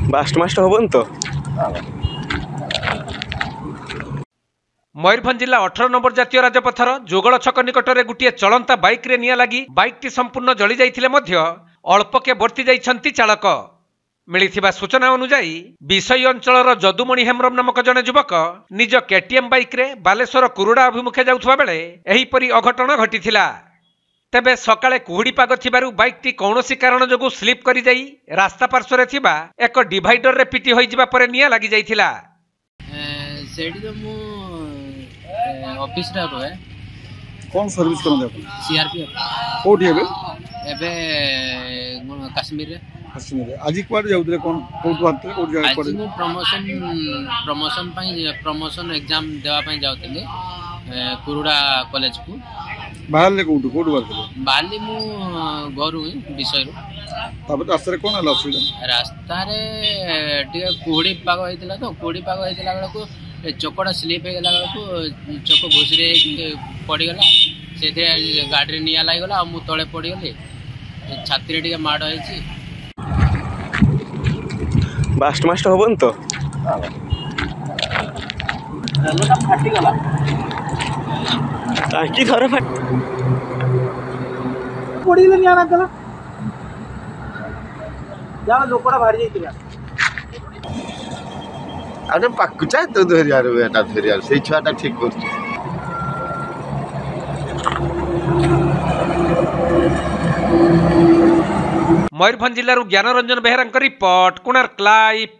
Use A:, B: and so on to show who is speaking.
A: Bast मास्ट हबन तो
B: मयूरभंज जिला 18 number जातीय राजपथर जोगल छक निकट में गोटे चलंता बाइक रे निया लगी बाइक टी संपूर्ण जली जाइथिले मध्य अल्पके बर्ती जाइछंती चालक। मिलिथिबा सूचना अनुसार विषय अंचलर जदुमणि हेम्ब्रम नामक जने युवक निज केटीएम बाइक रे बालेश्वर कुरुडा अभिमुखे जाउथबा बेले एहीपरि अघटन घटिथिला। तेबे सकाळे कुहुडी पाग थिबारु बाइक टी कौनसी कारण जोगु स्लिप करि जाई रास्ता पार्श्वरे थिबा एक डिवाइडर रे पिटी होई जिबा परे निया लागि जाइथिला।
C: सेडी तो मु ऑफिस रे रहे
D: कौन सर्विस करन दे
C: सीआरपीएफ
D: कोठी हेबे
C: एबे कश्मीर रे
D: आज कुआडे जाउतले कोन कोठ बात कोठ जाय
C: पड़े आज प्रमोशन प्रमोशन एग्जाम देवा पई जाउतले कुरुडा कॉलेज को
D: बाहर ले कोठ बात
C: बाली मु गरु विषय रो
D: तब रास्ता रे कोन हला असुविधा
C: रास्ता रे टिके कुहुडी पाग होइतला तो कुहुडी पाग होइतला बेला को चकड़ा स्लिप हो गला बेला चक घुसरे पड़ी गला से गाड़ी निया लग गला मु तले पड़ी गली छाती रे टिके माड़ होइछि
A: बास्ट मास्ट हबन तो
E: हेलोटा फाटी गला
A: टाकी थरे फाट
E: पड़ी गले निया लागला जा लोकड़ा भारी जाइतिला
F: अरे पक्का तो धरियार बेटा धरियार से छुआटा ठीक कर
B: मयूरभंज जिलूर ज्ञानरंजन बेहरा रिपोर्ट कोणार्क लाइव।